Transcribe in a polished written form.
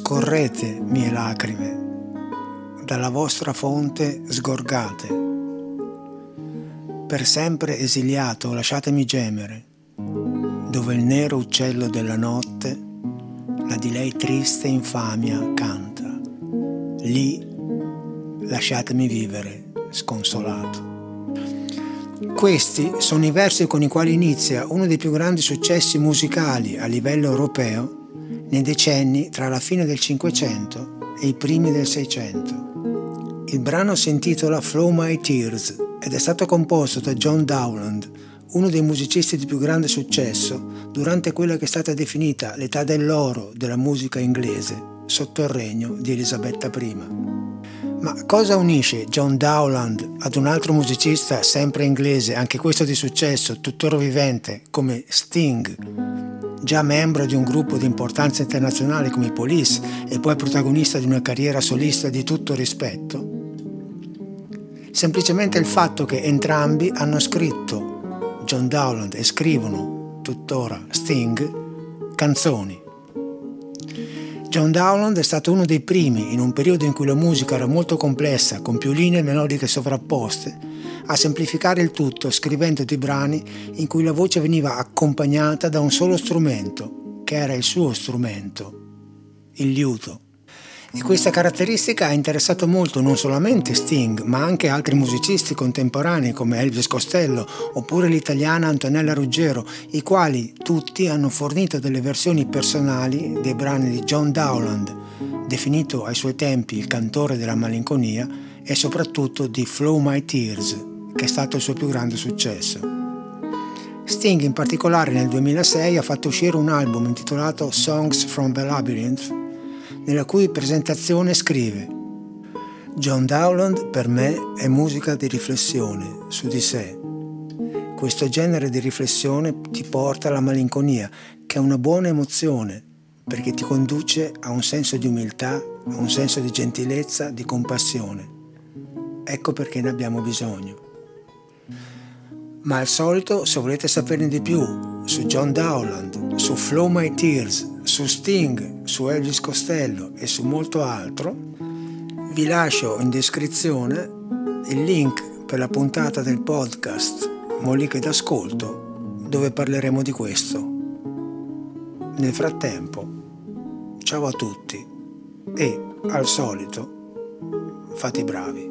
Scorrete, mie lacrime, dalla vostra fonte sgorgate. Per sempre esiliato lasciatemi gemere, dove il nero uccello della notte la di lei triste infamia canta. Lì lasciatemi vivere sconsolato. Questi sono i versi con i quali inizia uno dei più grandi successi musicali a livello europeo nei decenni tra la fine del Cinquecento e i primi del Seicento. Il brano si intitola Flow My Tears ed è stato composto da John Dowland, uno dei musicisti di più grande successo durante quella che è stata definita l'età dell'oro della musica inglese sotto il regno di Elisabetta I. Ma cosa unisce John Dowland ad un altro musicista sempre inglese, anche questo di successo, tuttora vivente, come Sting, già membro di un gruppo di importanza internazionale come i Police e poi protagonista di una carriera solista di tutto rispetto? Semplicemente il fatto che entrambi hanno scritto, John Dowland, e scrivono tuttora Sting, canzoni. John Dowland è stato uno dei primi, in un periodo in cui la musica era molto complessa, con più linee melodiche sovrapposte, a semplificare il tutto scrivendo dei brani in cui la voce veniva accompagnata da un solo strumento, che era il suo strumento, il liuto. E questa caratteristica ha interessato molto non solamente Sting, ma anche altri musicisti contemporanei come Elvis Costello oppure l'italiana Antonella Ruggiero, i quali tutti hanno fornito delle versioni personali dei brani di John Dowland, definito ai suoi tempi il cantore della malinconia, e soprattutto di Flow My Tears, che è stato il suo più grande successo. Sting in particolare nel 2006 ha fatto uscire un album intitolato Songs from the Labyrinth, nella cui presentazione scrive: John Dowland per me è musica di riflessione su di sé. Questo genere di riflessione ti porta alla malinconia, che è una buona emozione, perché ti conduce a un senso di umiltà, a un senso di gentilezza, di compassione. Ecco perché ne abbiamo bisogno. Ma al solito, se volete saperne di più su John Dowland, su Flow My Tears, su Sting, su Elvis Costello e su molto altro, vi lascio in descrizione il link per la puntata del podcast Moliche d'Ascolto, dove parleremo di questo. Nel frattempo, ciao a tutti e, al solito, fate i bravi.